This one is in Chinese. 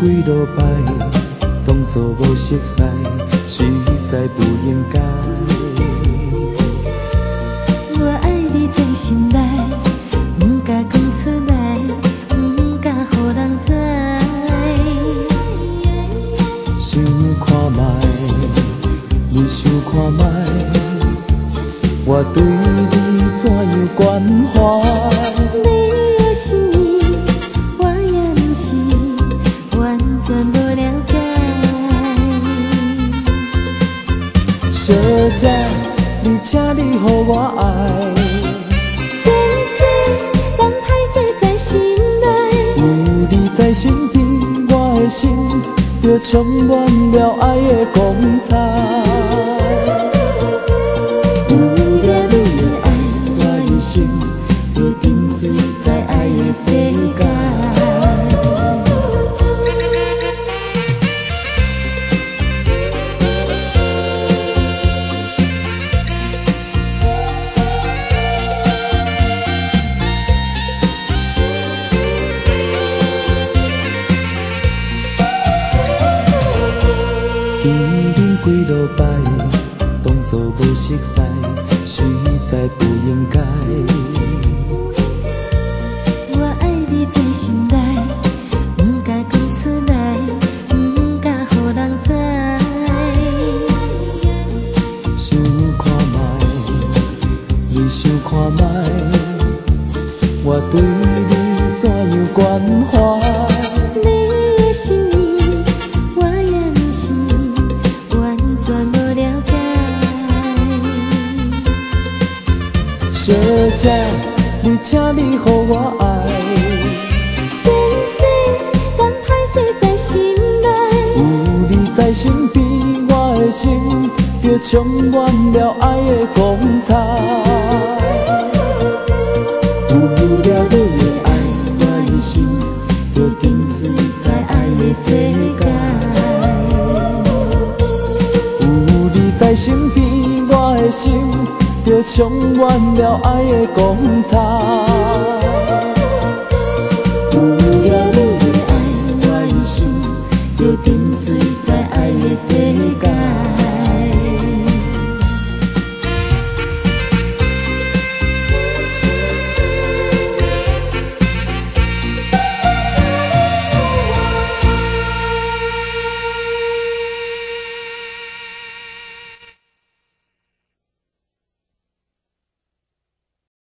几落摆，当作无熟悉，实在不应该。 我爱你在心内，不敢讲出来，不敢予人知。 想看卖，你想看卖，我对你怎样关怀？ 你的心意，我也不是完全无了解。 小姐，你请你予我爱。 先生，人歹势在心内， 有你在身边，我的心就充满了爱的光彩。有了你的爱，我一生就沉醉在爱的世界。见面几落摆，当作无熟悉，实在不应该。 我爱你在心内，不敢讲出来，不敢予人知。 想看卖，你想看卖，我对你怎样关怀？ 你的心意，我也不是完全无了解。 小姐，你请你予我爱。 先生，人歹势在心内， 有你在身边，我的心就充满了爱的光彩。有了你的爱，我一生就沉醉在爱的世界。有你在身边，我的心就充满了爱的光彩。